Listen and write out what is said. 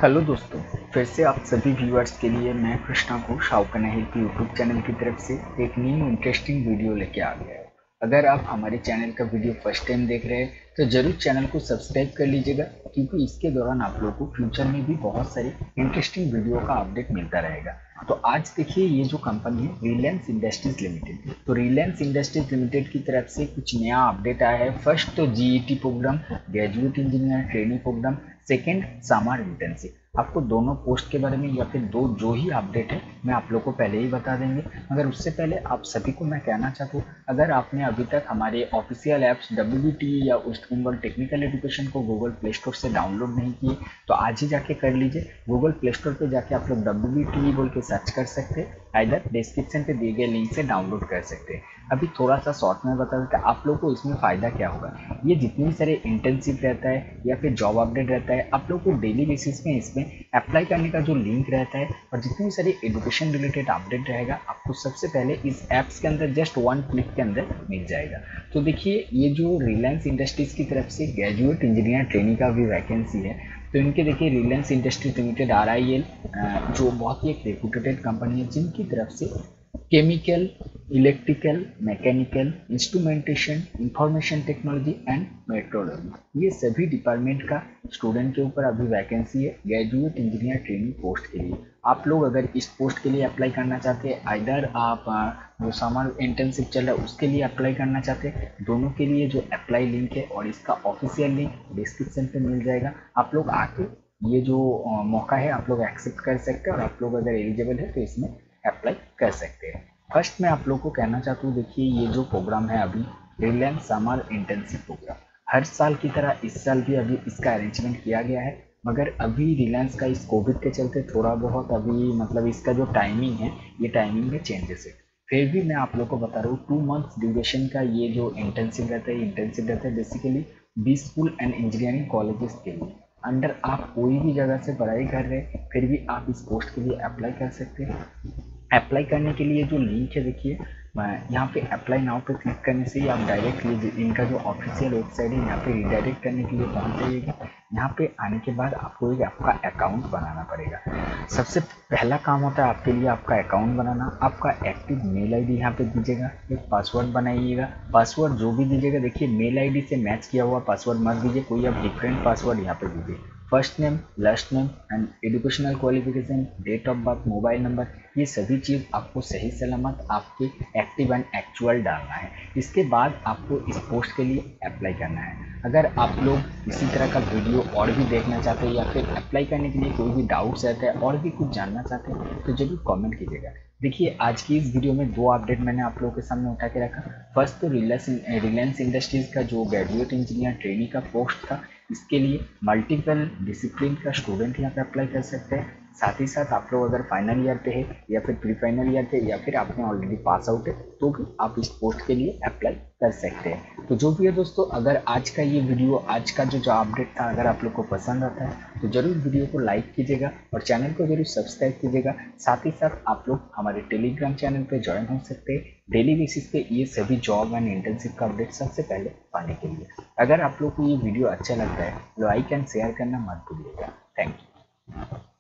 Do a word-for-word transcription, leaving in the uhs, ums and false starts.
Hello दोस्तों, फिर से आप सभी व्यूअर्स के लिए मैं कृष्णा घोष शाउकन हिल की यूट्यूब चैनल की तरफ से एक न्यू इंटरेस्टिंग वीडियो लेके आ गया है। अगर आप हमारे चैनल का वीडियो फर्स्ट टाइम देख रहे हैं तो जरूर चैनल को सब्सक्राइब कर लीजिएगा, क्योंकि इसके दौरान आप लोगों को फ्यूचर में भी बहुत सारी इंटरेस्टिंग वीडियो का अपडेट मिलता रहेगा। तो आज देखिए, ये जो कंपनी है रिलायंस इंडस्ट्रीज लिमिटेड, तो रिलायंस इंडस्ट्रीज लिमिटेड की तरफ से कुछ नया अपडेट आया है। फर्स्ट तो GET programme, graduate engineer training programme, second summer internship. आपको दोनों पोस्ट के बारे में या फिर दो जो ही अपडेट है मैं आप लोगों को पहले ही बता देंगे। मगर उससे पहले आप सभी को मैं कहना चाहता हूँ, अगर आपने अभी तक हमारे ऑफिशियल ऐप्स डब्ल्यूबीटी या वेस्ट बंगाल टेक्निकल एजुकेशन को गूगल प्ले स्टोर से डाउनलोड नहीं किए तो आज ही जाके कर लीजिए। गूगल प्ले स्टोर पर जाके आप लोग डब्ल्यूबीटी बोल के सर्च कर सकते हैं, इधर डिस्क्रिप्शन पे दिए गए लिंक से डाउनलोड कर सकते हैं। अभी थोड़ा सा शॉर्ट में बता देते हैं आप लोग को इसमें फ़ायदा क्या होगा। ये जितने भी सारे इंटर्नशिप रहता है या फिर जॉब अपडेट रहता है, आप लोग को डेली बेसिस में इसमें अप्लाई करने का जो लिंक रहता है और जितने भी सारे एजुकेशन रिलेटेड अपडेट रहेगा आपको सबसे पहले इस ऐप्स के अंदर जस्ट वन क्लिक के अंदर मिल जाएगा। तो देखिए, ये जो रिलायंस इंडस्ट्रीज़ की तरफ से ग्रेजुएट इंजीनियर ट्रेनिंग का भी वैकेंसी है, तो इनके देखिए Reliance Industries Limited R I L जो बहुत ही एक रेपुटेड कंपनी है, जिनकी तरफ से chemical, electrical, mechanical, instrumentation, information technology and metrology, ये सभी डिपार्टमेंट का स्टूडेंट के ऊपर अभी वैकेंसी है ग्रेजुएट इंजीनियर ट्रेनिंग पोस्ट के लिए। आप लोग अगर इस पोस्ट के लिए अप्लाई करना चाहते हैं, इधर आप जो समर इंटर्नशिप चल रहा है उसके लिए अप्लाई करना चाहते हैं, दोनों के लिए जो अप्लाई लिंक है और इसका ऑफिशियल लिंक डिस्क्रिप्शन पे मिल जाएगा। आप लोग आके ये जो मौका है आप लोग एक्सेप्ट कर सकते हैं और आप लोग अगर एलिजिबल है तो इसमें अप्लाई कर सकते हैं। फर्स्ट मैं आप लोग को कहना चाहता हूँ, देखिए ये जो प्रोग्राम है अभी रिलायंस समर इंटर्नशिप प्रोग्राम, हर साल की तरह इस साल भी अभी इसका अरेंजमेंट किया गया है। मगर अभी रिलायंस का इस कोविड के चलते थोड़ा बहुत अभी मतलब इसका जो टाइमिंग है ये टाइमिंग में चेंजेस है। फिर भी मैं आप लोग को बता रहा हूँ, टू मंथ्स ड्यूरेशन का ये जो इंटर्नशिप रहता है इंटर्नशिप रहता है basically B school and engineering colleges के लिए। अंडर आप कोई भी जगह से पढ़ाई कर रहे हैं फिर भी आप इस पोस्ट के लिए अप्लाई कर सकते हैं। अप्लाई करने के लिए जो लिंक है देखिए, यहाँ पे अप्लाई नाउ पे क्लिक करने से ही आप डायरेक्ट इनका जो ऑफिशियल वेबसाइट है यहाँ पे रिडायरेक्ट करने के लिए पहुँच जाइएगा। यहाँ पे आने के बाद आपको एक आपका अकाउंट बनाना पड़ेगा। सबसे पहला काम होता है आपके लिए आपका अकाउंट बनाना। आपका एक्टिव मेल आईडी यहाँ पे दीजिएगा, एक पासवर्ड बनाइएगा। पासवर्ड जो भी दीजिएगा देखिए मेल आईडी से मैच किया हुआ पासवर्ड मत दीजिए, कोई आप डिफरेंट पासवर्ड यहाँ पे दीजिए। First name, last name and educational qualification, date of birth, mobile number, ये सभी चीज़ आपको सही सलामत आपके एक्टिव एंड एक्चुअल डालना है। इसके बाद आपको इस पोस्ट के लिए अप्लाई करना है। अगर आप लोग इसी तरह का वीडियो और भी देखना चाहते हैं या फिर अप्लाई करने के लिए कोई भी डाउट्स रहता है और भी कुछ जानना चाहते हैं तो जरूर कमेंट कीजिएगा। देखिए, आज की इस वीडियो में दो अपडेट मैंने आप लोगों के सामने उठा के रखा। फर्स्ट तो रिलायंस रिलायंस इंडस्ट्रीज का जो ग्रेजुएट इंजीनियर ट्रेनिंग का पोस्ट था, इसके लिए मल्टीपल डिसिप्लिन का स्टूडेंट यहाँ पे अप्लाई कर सकते हैं। साथ ही साथ आप लोग अगर फाइनल ईयर पे है या फिर प्री फाइनल ईयर पे या फिर आपने ऑलरेडी पास आउट है तो भी आप इस पोस्ट के लिए अप्लाई कर सकते हैं। तो जो भी है दोस्तों, अगर आज का ये वीडियो, आज का जो जो अपडेट था, अगर आप लोग को पसंद आता है तो जरूर वीडियो को लाइक कीजिएगा और चैनल को जरूर सब्सक्राइब कीजिएगा। साथ ही साथ आप लोग हमारे टेलीग्राम चैनल पर ज्वाइन हो सकते हैं डेली बेसिस पे ये सभी जॉब एंड इंटर्नशिप का अपडेट सबसे पहले पाने के लिए। अगर आप लोग को ये वीडियो अच्छा लगता है तो लाइक एंड शेयर करना मत भूलिएगा। Thank you.